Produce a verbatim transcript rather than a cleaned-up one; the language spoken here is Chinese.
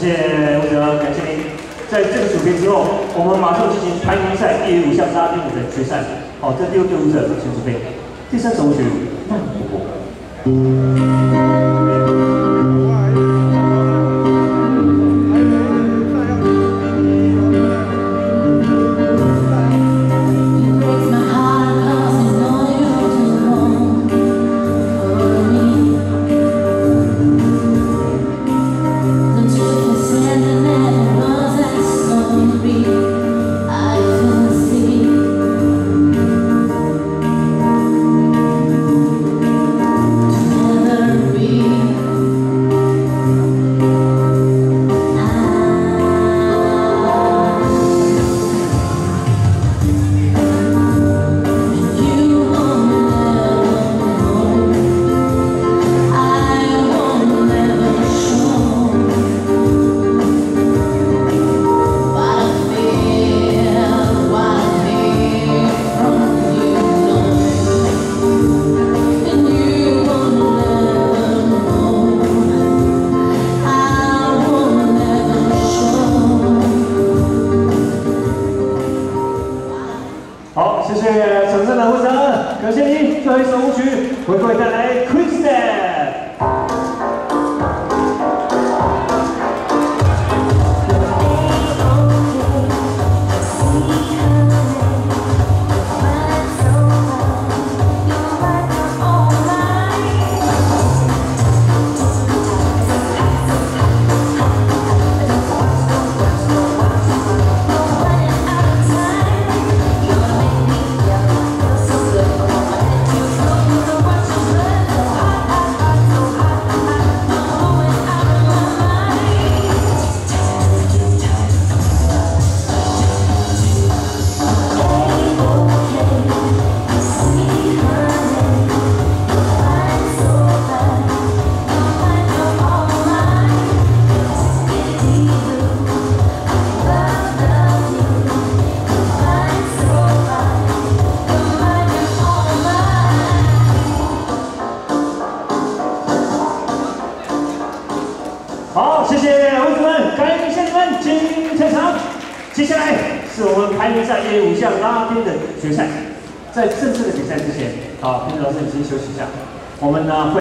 谢吴哲，感谢您。在这个组别之后，我们马上进行排名赛业余舞项拉丁舞的决赛。好，这第六队舞者请准备。第三首舞曲《慢活》。 好，谢谢场上的会长，感谢您。最后一首舞曲为各位带来《Quick Step》。 好，谢谢同志们，感谢你们精彩场。接下来是我们排名赛业余舞项拉丁的决赛。在正式的比赛之前，啊，平时老师你先休息一下。我们呢会。